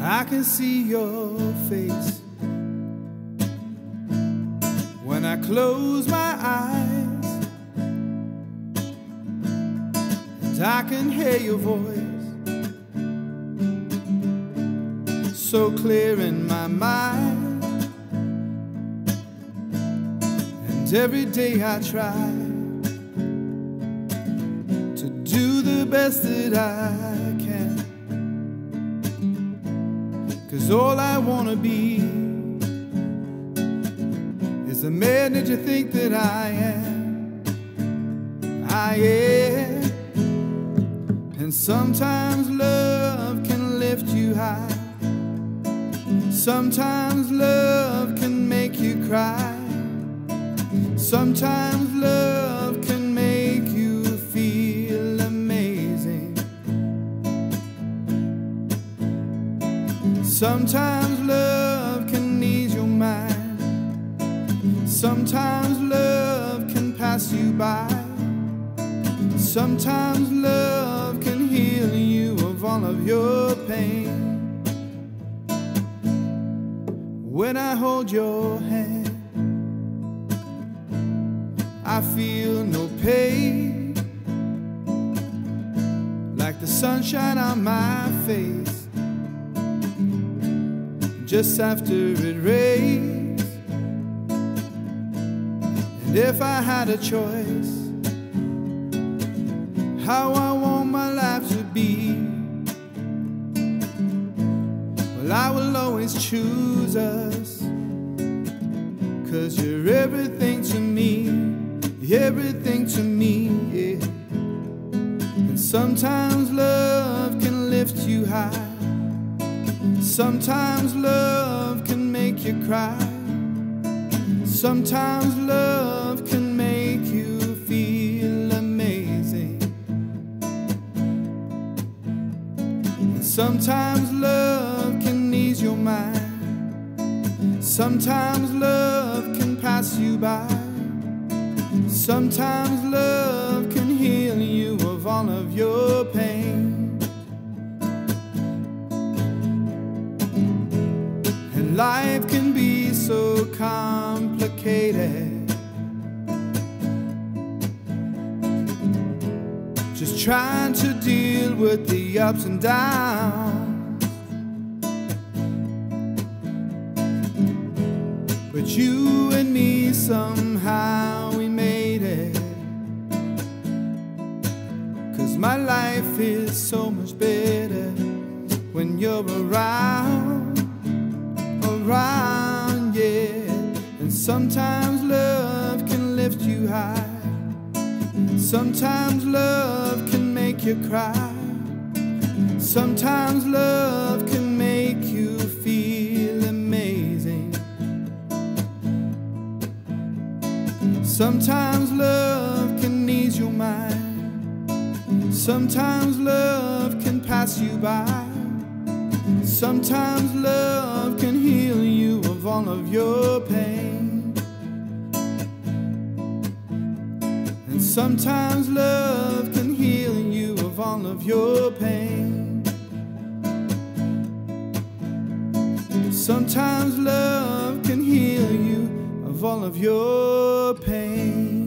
I can see your face when I close my eyes, and I can hear your voice so clear in my mind. And every day I try to do the best that I can, 'cause all I wanna be is the man that you think that I am. I am. And sometimes love can lift you high, sometimes love can make you cry, sometimes love can make you feel amazing, sometimes love can ease your mind, sometimes love can pass you by, sometimes love can heal you of all of your pain. When I hold your hand, I feel no pain, like the sunshine on my face just after it rains. And if I had a choice, how I want my life to be, well, I will always choose us, 'cause you're everything to me, everything to me, yeah. And sometimes love can lift you high, sometimes love can make you cry, sometimes love can make you feel amazing, and sometimes love can ease your mind, sometimes love can pass you by, sometimes love can heal you of all of your pain. And life can be so complicated, just trying to deal with the ups and downs. But you and me, somehow we made it, 'cause my life is so much better when you're around, yeah. And sometimes love can lift you high, sometimes love can make you cry, sometimes love can make you feel amazing, sometimes love can ease your mind, sometimes love can pass you by, sometimes love can heal you of all of your pain, and sometimes love can heal you of all of your pain, sometimes love can heal you of all of your pain.